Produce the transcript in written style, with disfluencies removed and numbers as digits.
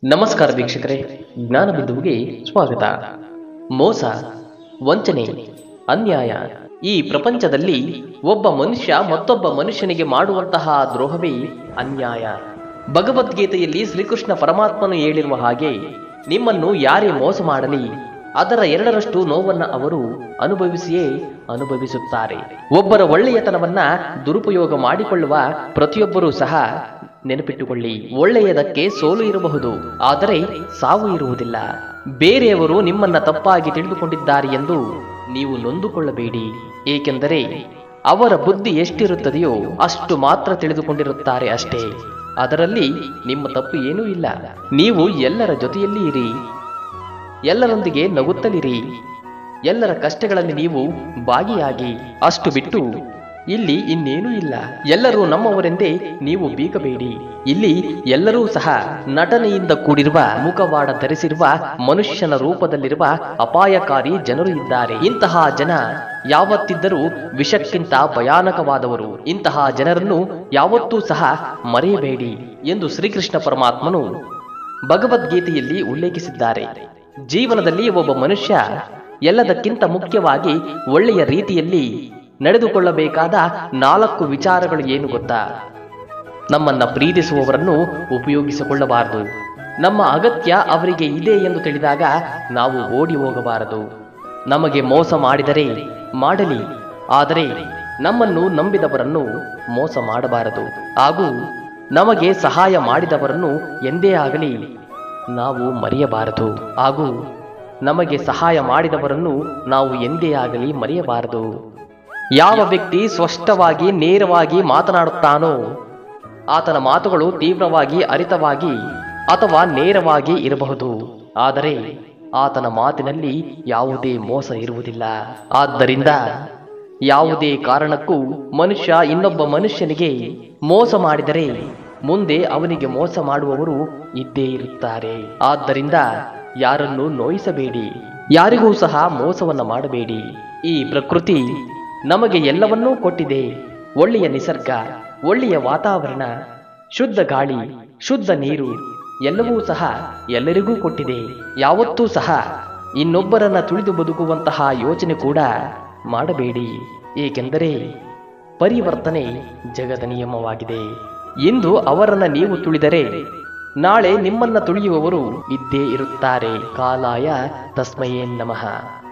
ನಮಸ್ಕಾರ ವೀಕ್ಷಕರೇ, ಜ್ಞಾನ ಬಿಂದುವಿಗೆ ಸ್ವಾಗತ. ಮೋಸ, ವಂಚನೆ, ಅನ್ಯಾಯ ಈ ಪ್ರಪಂಚದಲ್ಲಿ ಒಬ್ಬ ಮನುಷ್ಯ ಮತ್ತೊಬ್ಬ ಮನುಷ್ಯನಿಗೆ ಮಾಡುವಂತಹ ದ್ರೋಹವೇ ಅನ್ಯಾಯ. ಭಗವದ್ಗೀತೆಯಲ್ಲಿ ಶ್ರೀಕೃಷ್ಣ ಪರಮಾತ್ಮನು ಹೇಳಿರುವ ಹಾಗೆ, ನಿಮ್ಮನ್ನು ಯಾರೇ ಮೋಸ ಮಾಡಲಿ ಅದರ 2ರಷ್ಟು ನೋವನ್ನ ಅವರು ಅನುಭವಿಸುತ್ತಾರೆ. ಒಬ್ಬರ ಒಳ್ಳೆಯತನವನ್ನ ದುರುಪಯೋಗ ಮಾಡಿಕೊಳ್ಳುವ ಪ್ರತಿಯೊಬ್ಬರೂ ಸಹ ನೆನಪಿಟ್ಟುಕೊಳ್ಳಿ, ಒಳ್ಳೆಯದಕ್ಕೆ ಸೋಲು ಇರಬಹುದು, ಆದರೆ ಸಾವು ಇರುವುದಿಲ್ಲ. ಬೇರೆಯವರು ನಿಮ್ಮನ್ನ ತಪ್ಪಾಗಿ ತಿಳಿದುಕೊಂಡಿದ್ದಾರೆ ಎಂದು ನೀವು ನೊಂದುಕೊಳ್ಳಬೇಡಿ. ಏಕೆಂದರೆ ಅವರ ಬುದ್ಧಿ ಎಷ್ಟಿರುತ್ತದೆಯೋ ಅಷ್ಟು ಮಾತ್ರ ತಿಳಿದುಕೊಂಡಿರುತ್ತಾರೆ ಅಷ್ಟೇ. ಅದರಲ್ಲಿ ನಿಮ್ಮ ತಪ್ಪು ಏನೂ ಇಲ್ಲ. ನೀವು ಎಲ್ಲರ ಜೊತೆಯಲ್ಲಿ ಇರಿ, ಎಲ್ಲರೊಂದಿಗೆ ನಗುತ್ತಲಿರಿ, ಎಲ್ಲರ ಕಷ್ಟಗಳಲ್ಲಿ ನೀವು ಭಾಗಿಯಾಗಿ. ಅಷ್ಟು ಬಿಟ್ಟು ಇಲ್ಲಿ ಇನ್ನೇನೂ ಇಲ್ಲ. ಎಲ್ಲರೂ ನಮ್ಮವರೆಂದೇ ನೀವು ಬೀಗಬೇಡಿ. ಇಲ್ಲಿ ಎಲ್ಲರೂ ಸಹ ನಟನೆಯಿಂದ ಕೂಡಿರುವ, ಮುಖವಾಡ ಧರಿಸಿರುವ, ಮನುಷ್ಯನ ರೂಪದಲ್ಲಿರುವ ಅಪಾಯಕಾರಿ ಜನರು ಇದ್ದಾರೆ. ಇಂತಹ ಜನ ಯಾವತ್ತಿದ್ದರೂ ವಿಷಕ್ಕಿಂತ ಭಯಾನಕವಾದವರು. ಇಂತಹ ಜನರನ್ನು ಯಾವತ್ತೂ ಸಹ ಮರೆಯಬೇಡಿ ಎಂದು ಶ್ರೀಕೃಷ್ಣ ಪರಮಾತ್ಮನು ಭಗವದ್ಗೀತೆಯಲ್ಲಿ ಉಲ್ಲೇಖಿಸಿದ್ದಾರೆ. ಜೀವನದಲ್ಲಿ ಒಬ್ಬ ಮನುಷ್ಯ ಎಲ್ಲದಕ್ಕಿಂತ ಮುಖ್ಯವಾಗಿ ಒಳ್ಳೆಯ ರೀತಿಯಲ್ಲಿ ನಡೆದುಕೊಳ್ಳಬೇಕಾದ 4 ವಿಚಾರಗಳು ಏನು ಗೊತ್ತಾ? ನಮ್ಮನ್ನ ಪ್ರೀತಿಸುವವರನ್ನು ಉಪಯೋಗಿಸಿಕೊಳ್ಳಬಾರದು. ನಮ್ಮ ಅಗತ್ಯ ಅವರಿಗೆ ಇದೆ ಎಂದು ತಿಳಿದಾಗ ನಾವು ಓಡಿ ಹೋಗಬಾರದು. ನಮಗೆ ಮೋಸ ಮಾಡಿದರೆ ಮಾಡಲಿ, ಆದರೆ ನಮ್ಮನ್ನು ನಂಬಿದವರನ್ನು ಮೋಸ ಮಾಡಬಾರದು. ಹಾಗೂ ನಮಗೆ ಸಹಾಯ ಮಾಡಿದವರನ್ನು ಎಂದೇ ಆಗಲಿ ನಾವು ಮರೆಯಬಾರದು. ಹಾಗೂ ನಮಗೆ ಸಹಾಯ ಮಾಡಿದವರನ್ನು ನಾವು ಎಂದೇ ಆಗಲಿ ಮರೆಯಬಾರದು. ಯಾವ ವ್ಯಕ್ತಿ ಸ್ಪಷ್ಟವಾಗಿ ನೇರವಾಗಿ ಮಾತನಾಡುತ್ತಾನೋ ಆತನ ಮಾತುಗಳು ತೀವ್ರವಾಗಿ, ಹರಿತವಾಗಿ ಅಥವಾ ನೇರವಾಗಿ ಇರಬಹುದು, ಆದರೆ ಆತನ ಮಾತಿನಲ್ಲಿ ಯಾವುದೇ ಮೋಸ ಇರುವುದಿಲ್ಲ. ಆದ್ದರಿಂದ ಯಾವುದೇ ಕಾರಣಕ್ಕೂ ಮನುಷ್ಯ ಇನ್ನೊಬ್ಬ ಮನುಷ್ಯನಿಗೆ ಮೋಸ ಮಾಡಿದರೆ ಮುಂದೆ ಅವನಿಗೆ ಮೋಸ ಮಾಡುವವರು ಇದ್ದೇ ಇರುತ್ತಾರೆ. ಆದ್ದರಿಂದ ಯಾರನ್ನು ನೋಯಿಸಬೇಡಿ, ಯಾರಿಗೂ ಸಹ ಮೋಸವನ್ನ ಮಾಡಬೇಡಿ. ಈ ಪ್ರಕೃತಿ ನಮಗೆ ಎಲ್ಲವನ್ನೂ ಕೊಟ್ಟಿದೆ. ಒಳ್ಳೆಯ ನಿಸರ್ಗ, ಒಳ್ಳೆಯ ವಾತಾವರಣ, ಶುದ್ಧ ಗಾಳಿ, ಶುದ್ಧ ನೀರು ಎಲ್ಲವೂ ಸಹ ಎಲ್ಲರಿಗೂ ಕೊಟ್ಟಿದೆ. ಯಾವತ್ತೂ ಸಹ ಇನ್ನೊಬ್ಬರನ್ನ ತುಳಿದು ಬದುಕುವಂತಹ ಯೋಚನೆ ಕೂಡ ಮಾಡಬೇಡಿ. ಏಕೆಂದರೆ ಪರಿವರ್ತನೆ ಜಗದ ನಿಯಮವಾಗಿದೆ. ಇಂದು ಅವರನ್ನ ನೀವು ತುಳಿದರೆ ನಾಳೆ ನಿಮ್ಮನ್ನ ತುಳಿಯುವವರು ಇದ್ದೇ ಇರುತ್ತಾರೆ. ಕಾಲಾಯ ತಸ್ಮಯೇ ನಮಃ.